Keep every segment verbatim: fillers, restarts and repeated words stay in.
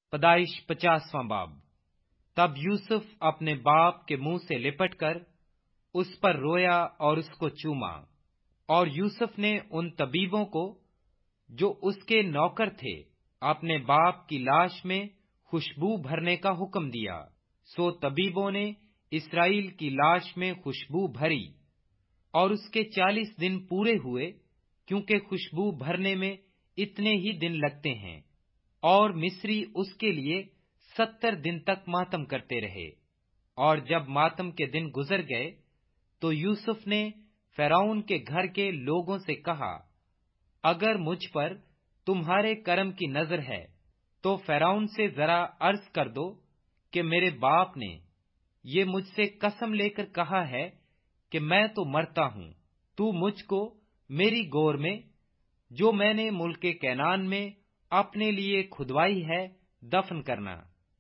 پیدائش پچاسواں باب۔ تب یوسف اپنے باپ کے منہ سے لپٹ کر اس پر رویا اور اس کو چوما، اور یوسف نے ان طبیبوں کو جو اس کے نوکر تھے اپنے باپ کی لاش میں خوشبو بھرنے کا حکم دیا۔ سو طبیبوں نے اسرائیل کی لاش میں خوشبو بھری، اور اس کے چالیس دن پورے ہوئے، کیونکہ خوشبو بھرنے میں اتنے ہی دن لگتے ہیں، اور مصری اس کے لیے ستر دن تک ماتم کرتے رہے۔ اور جب ماتم کے دن گزر گئے تو یوسف نے فرعون کے گھر کے لوگوں سے کہا، اگر مجھ پر تمہارے کرم کی نظر ہے تو فرعون سے ذرا عرض کر دو کہ میرے باپ نے یہ مجھ سے قسم لے کر کہا ہے کہ میں تو مرتا ہوں، تو مجھ کو میری گور میں جو میں نے ملک کینان میں اپنے لیے کھدوائی ہے دفن کرنا۔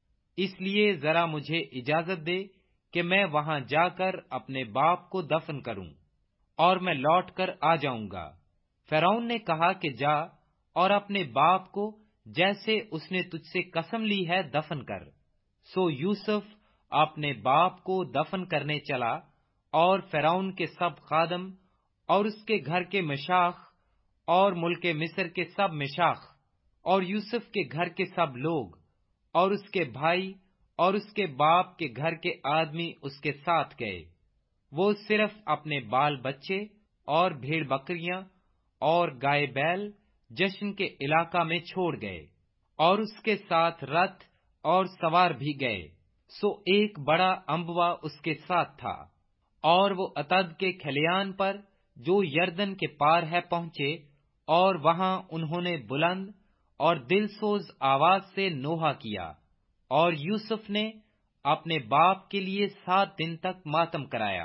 اس لیے ذرا مجھے اجازت دے کہ میں وہاں جا کر اپنے باپ کو دفن کروں، اور میں لوٹ کر آ جاؤں گا۔ فرعون نے کہا کہ جا اور اپنے باپ کو جیسے اس نے تجھ سے قسم لی ہے دفن کر۔ سو یوسف اپنے باپ کو دفن کرنے چلا، اور فرعون کے سب خادم اور اس کے گھر کے مشاخ اور ملک مصر کے سب مشاخ اور یوسف کے گھر کے سب لوگ اور اس کے بھائی اور اس کے باپ کے گھر کے آدمی اس کے ساتھ گئے۔ وہ صرف اپنے بال بچے اور بھیڑ بکریاں اور گائے بیل جشن کے علاقہ میں چھوڑ گئے، اور اس کے ساتھ رتھ اور سوار بھی گئے۔ سو ایک بڑا انبوا اس کے ساتھ تھا، اور وہ عتد کے کھلیان پر جو یردن کے پار ہے پہنچے، اور وہاں انہوں نے بلند اور دل سوز آواز سے نوحہ کیا، اور یوسف نے اپنے باپ کے لیے سات دن تک ماتم کرایا۔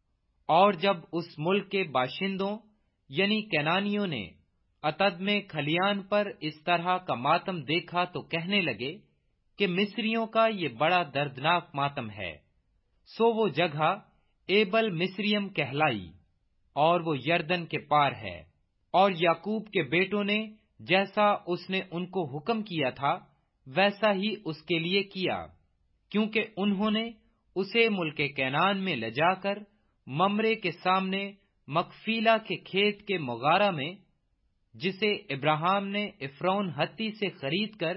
اور جب اس ملک کے باشندوں یعنی کینانیوں نے عتد میں کھلیان پر اس طرح کا ماتم دیکھا تو کہنے لگے کہ مصریوں کا یہ بڑا دردناک ماتم ہے۔ سو وہ جگہ ایبل مصریم کہلائی، اور وہ یردن کے پار ہے۔ اور یعقوب کے بیٹوں نے جیسا اس نے ان کو حکم کیا تھا ویسا ہی اس کے لیے کیا، کیونکہ انہوں نے اسے ملک کینان میں لجا کر ممرے کے سامنے مکفیلا کے کھیت کے مغارہ میں، جسے ابراہیم نے عفرون ہتی سے خرید کر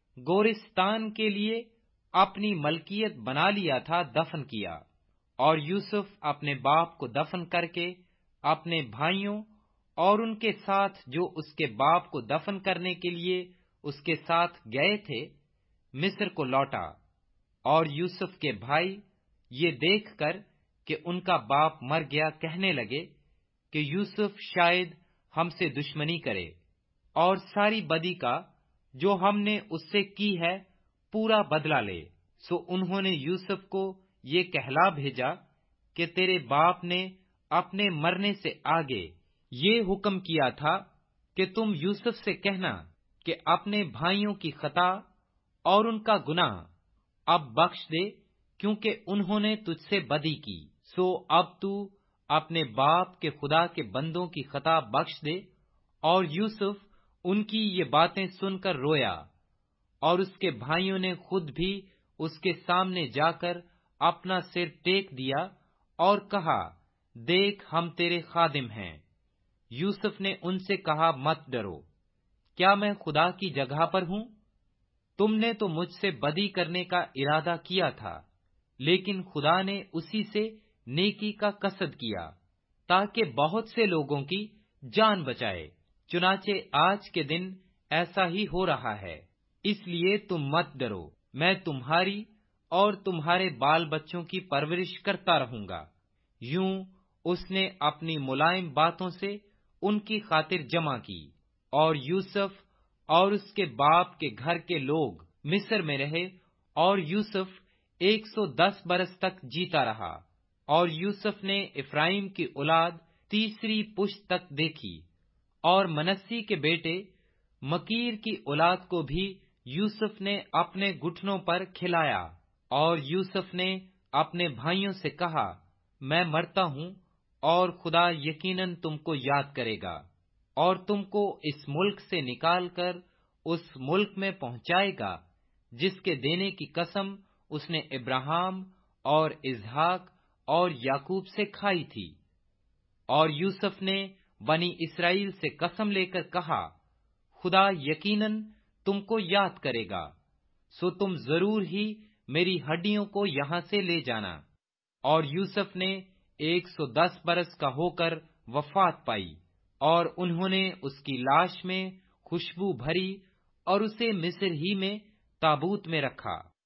گورستان کے لیے اپنی ملکیت بنا لیا تھا، دفن کیا۔ اور یوسف اپنے باپ کو دفن کر کے اپنے بھائیوں اور ان کے ساتھ جو اس کے باپ کو دفن کرنے کے لیے اس کے ساتھ گئے تھے مصر کو لوٹا۔ اور یوسف کے بھائی یہ دیکھ کر کہ ان کا باپ مر گیا کہنے لگے کہ یوسف شاید ہم سے دشمنی کرے اور ساری بدی کا جو ہم نے اس سے کی ہے پورا بدلہ لے۔ سو انہوں نے یوسف کو یہ کہلا بھیجا کہ تیرے باپ نے اپنے مرنے سے آگے یہ حکم کیا تھا کہ تم یوسف سے کہنا کہ اپنے بھائیوں کی خطا اور ان کا گناہ اب بخش دے، کیونکہ انہوں نے تجھ سے بدی کی۔ سو اب تو اپنے باپ کے خدا کے بندوں کی خطا بخش دے۔ اور یوسف ان کی یہ باتیں سن کر رویا، اور اس کے بھائیوں نے خود بھی اس کے سامنے جا کر اپنا سر ٹیک دیا اور کہا، دیکھ ہم تیرے خادم ہیں۔ یوسف نے ان سے کہا، مت ڈرو، کیا میں خدا کی جگہ پر ہوں؟ تم نے تو مجھ سے بدی کرنے کا ارادہ کیا تھا، لیکن خدا نے اسی سے نیکی کا قصد کیا تاکہ بہت سے لوگوں کی جان بچائے۔ چنانچہ آج کے دن ایسا ہی ہو رہا ہے، اس لیے تم مت ڈرو، میں تمہاری اور تمہارے بال بچوں کی پرورش کرتا رہوں گا۔ یوں اس نے اپنی ملائم باتوں سے ان کی خاطر جمع کی۔ اور یوسف اور اس کے باپ کے گھر کے لوگ مصر میں رہے، اور یوسف ایک سو دس برس تک جیتا رہا۔ اور یوسف نے افرائیم کی اولاد تیسری پشت تک دیکھی، اور منسی کے بیٹے مکیر کی اولاد کو بھی یوسف نے اپنے گھٹنوں پر کھلایا۔ اور یوسف نے اپنے بھائیوں سے کہا، میں مرتا ہوں، اور خدا یقیناً تم کو یاد کرے گا، اور تم کو اس ملک سے نکال کر اس ملک میں پہنچائے گا جس کے دینے کی قسم اس نے ابراہیم اور اسحاق اور یعقوب سے کھائی تھی۔ اور یوسف نے بنی اسرائیل سے قسم لے کر کہا، خدا یقیناً تم کو یاد کرے گا، سو تم ضرور ہی میری ہڈیوں کو یہاں سے لے جانا۔ اور یوسف نے ایک سو دس برس کا ہو کر وفات پائی، اور انہوں نے اس کی لاش میں خوشبو بھری اور اسے مصر ہی میں تابوت میں رکھا۔